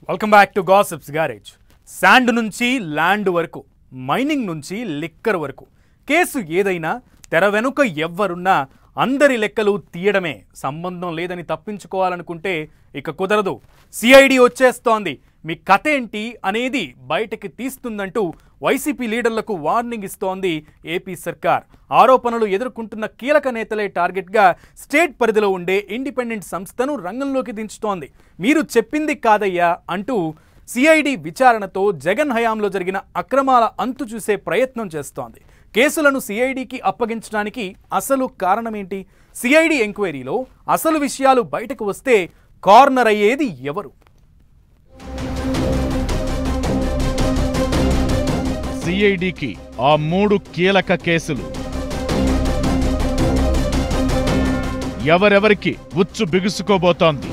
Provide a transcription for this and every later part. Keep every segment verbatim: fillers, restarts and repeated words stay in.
Welcome back to gossips garage. Sand నుంచి land వరకు, mining నుంచి లిక్కర్ వరకు, కేసు ఏదైనా తెర వెనుక ఎవ్వరున్నా అందరి లెక్కలు తీయడమే. సంబంధం లేదని తప్పించుకోవాలనుకుంటే ఇక కుదరదు. సిఐడి వచ్చేస్తోంది, మీ కథ ఏంటి అనేది బయటకి తీస్తుందంటూ వైసీపీ లీడర్లకు వార్నింగ్ ఇస్తోంది ఏపీ సర్కార్. ఆరోపణలు ఎదుర్కొంటున్న కీలక నేతలే టార్గెట్గా స్టేట్ పరిధిలో ఉండే ఇండిపెండెంట్ సంస్థను రంగంలోకి దించుతోంది. మీరు చెప్పింది కాదయ్యా అంటూ సిఐడి విచారణతో జగన్ హయాంలో జరిగిన అక్రమాల అంతు చూసే ప్రయత్నం చేస్తోంది. కేసులను సిఐడికి అప్పగించడానికి అసలు కారణమేంటి? సిఐడి ఎంక్వైరీలో అసలు విషయాలు బయటకు వస్తే కార్నర్ అయ్యేది ఎవరు? సిఐడికి ఆ మూడు కీలక కేసులు ఎవరెవరికి ఉచ్చు బిగుసుకోబోతోంది?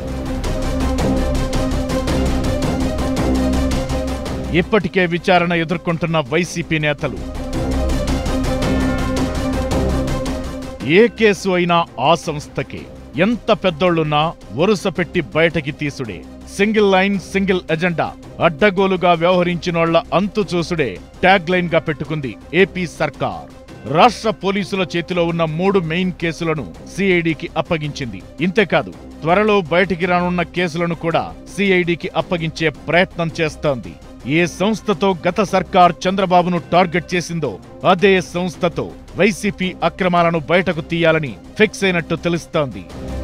ఇప్పటికే విచారణ ఎదుర్కొంటున్న వైసీపీ నేతలు ఏ కేసు అయినా ఆ సంస్థకే, ఎంత పెద్దోళ్లున్నా వరుస పెట్టి బయటకి తీసుడే. సింగిల్ లైన్ సింగిల్ ఎజెండా, అడ్డగోలుగా వ్యవహరించినోళ్ల అంతు చూసుడే ట్యాగ్ లైన్ గా పెట్టుకుంది ఏపీ సర్కార్. రాష్ట్ర పోలీసుల చేతిలో ఉన్న మూడు మెయిన్ కేసులను సిఐడికి అప్పగించింది. ఇంతేకాదు, త్వరలో బయటికి రానున్న కేసులను కూడా సిఐడికి అప్పగించే ప్రయత్నం చేస్తోంది. ఏ సంస్థతో గత సర్కార్ చంద్రబాబును టార్గెట్ చేసిందో అదే సంస్థతో వైసీపీ అక్రమాలను బయటకు తీయాలని ఫిక్స్ అయినట్టు తెలుస్తోంది.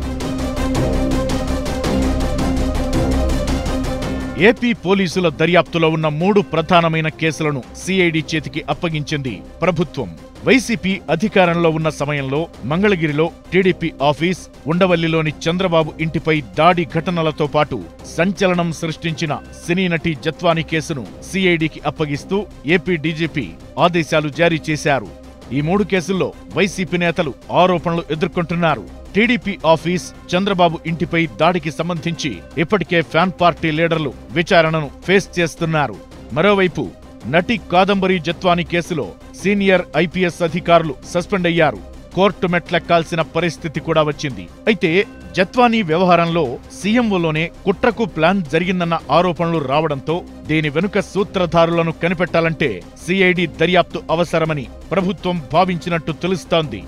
ఏపీ పోలీసుల దర్యాప్తులో ఉన్న మూడు ప్రధానమైన కేసులను సిఐడి చేతికి అప్పగించింది ప్రభుత్వం. వైసీపీ అధికారంలో ఉన్న సమయంలో మంగళగిరిలో టీడీపీ ఆఫీస్, ఉండవల్లిలోని చంద్రబాబు ఇంటిపై దాడి ఘటనలతో పాటు సంచలనం సృష్టించిన సినీ నటి జత్వాని కేసును సిఐడికి అప్పగిస్తూ ఏపీ డీజీపీ ఆదేశాలు జారీ చేశారు. ఈ మూడు కేసుల్లో వైసీపీ నేతలు ఆరోపణలు ఎదుర్కొంటున్నారు. టీడీపీ ఆఫీస్, చంద్రబాబు ఇంటిపై దాడికి సంబంధించి ఇప్పటికే ఫ్యాన్ పార్టీ లీడర్లు విచారణను ఫేస్ చేస్తున్నారు. మరోవైపు నటి కాదంబరి జత్వాని కేసులో సీనియర్ ఐపీఎస్ అధికారులు సస్పెండ్ అయ్యారు. కోర్టు మెట్లెక్కాల్సిన పరిస్థితి కూడా వచ్చింది. అయితే జత్వాని వ్యవహారంలో సీఎంఓలోనే కుట్రకు ప్లాన్ జరిగిందన్న ఆరోపణలు రావడంతో దీని వెనుక సూత్రధారులను కనిపెట్టాలంటే సిఐడి దర్యాప్తు అవసరమని ప్రభుత్వం భావించినట్టు తెలుస్తోంది.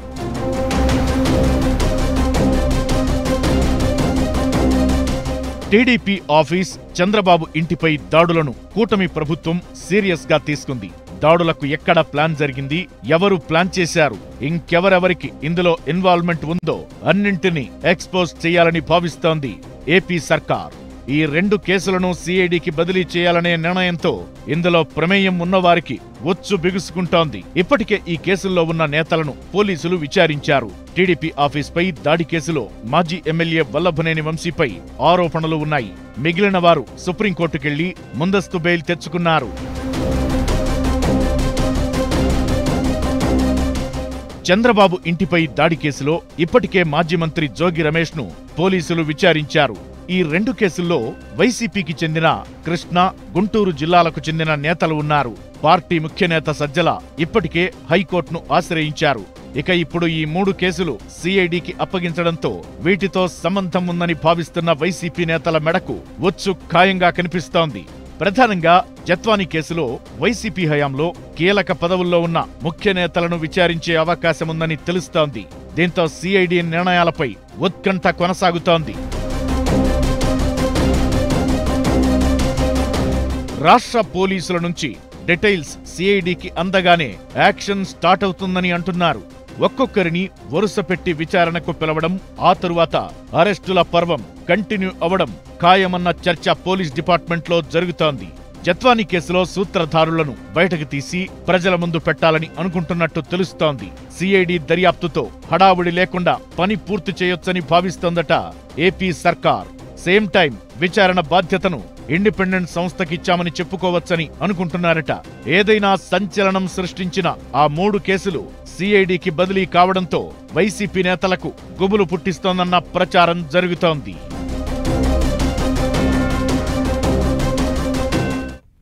టీడీపీ ఆఫీస్, చంద్రబాబు ఇంటిపై దాడులను కూటమి ప్రభుత్వం సీరియస్ గా తీసుకుంది. దాడులకు ఎక్కడ ప్లాన్ జరిగింది, ఎవరు ప్లాన్ చేశారు, ఇంకెవరెవరికి ఇందులో ఇన్వాల్వ్మెంట్ ఉందో అన్నింటినీ ఎక్స్పోజ్ చేయాలని భావిస్తోంది ఏపీ సర్కార్. ఈ రెండు కేసులను సిఐడికి బదిలీ చేయాలనే నిర్ణయంతో ఇందులో ప్రమేయం ఉన్నవారికి ఉచ్చు బిగుసుకుంటోంది. ఇప్పటికే ఈ కేసుల్లో ఉన్న నేతలను పోలీసులు విచారించారు. టీడీపీ ఆఫీస్పై దాడి కేసులో మాజీ ఎమ్మెల్యే వల్లభనేని వంశీపై ఆరోపణలు ఉన్నాయి. మిగిలిన వారు సుప్రీంకోర్టుకెళ్లి ముందస్తు బెయిల్ తెచ్చుకున్నారు. చంద్రబాబు ఇంటిపై దాడి కేసులో ఇప్పటికే మాజీ మంత్రి జోగి రమేష్ ను పోలీసులు విచారించారు. ఈ రెండు కేసుల్లో వైసీపీకి చెందిన కృష్ణా, గుంటూరు జిల్లాలకు చెందిన నేతలు ఉన్నారు. పార్టీ ముఖ్య నేత సజ్జల ఇప్పటికే హైకోర్టును ఆశ్రయించారు. ఇక ఇప్పుడు ఈ మూడు కేసులు సిఐడికి అప్పగించడంతో వీటితో సంబంధం ఉందని భావిస్తున్న వైసీపీ నేతల మెడకు ఉచ్చు ఖాయంగా కనిపిస్తోంది. ప్రధానంగా జత్వాని కేసులో వైసీపీ హయాంలో కీలక పదవుల్లో ఉన్న ముఖ్య నేతలను విచారించే అవకాశముందని తెలుస్తోంది. దీంతో సిఐడి నిర్ణయాలపై ఉత్కంఠ కొనసాగుతోంది. రాష్ట్ర పోలీసుల నుంచి డీటెయిల్స్ సిఐడికి అందగానే యాక్షన్ స్టార్ట్ అవుతుందని అంటున్నారు. ఒక్కొక్కరిని వరుస పెట్టి విచారణకు పిలవడం, ఆ తరువాత అరెస్టుల పర్వం కంటిన్యూ అవడం ఖాయమన్న చర్చ పోలీస్ డిపార్ట్మెంట్లో జరుగుతోంది. జత్వాని కేసులో సూత్రధారులను బయటకు తీసి ప్రజల ముందు పెట్టాలని అనుకుంటున్నట్టు తెలుస్తోంది. సిఐడి దర్యాప్తుతో హడావుడి లేకుండా పని పూర్తి చేయొచ్చని భావిస్తోందట ఏపీ సర్కార్. సేమ్ టైం విచారణ బాధ్యతను ఇండిపెండెంట్ సంస్థకిచ్చామని చెప్పుకోవచ్చని అనుకుంటున్నారట. ఏదైనా సంచలనం సృష్టించిన ఆ మూడు కేసులు సిఐడికి బదిలీ కావడంతో వైసీపీ నేతలకు గుబులు పుట్టిస్తోందన్న ప్రచారం జరుగుతోంది.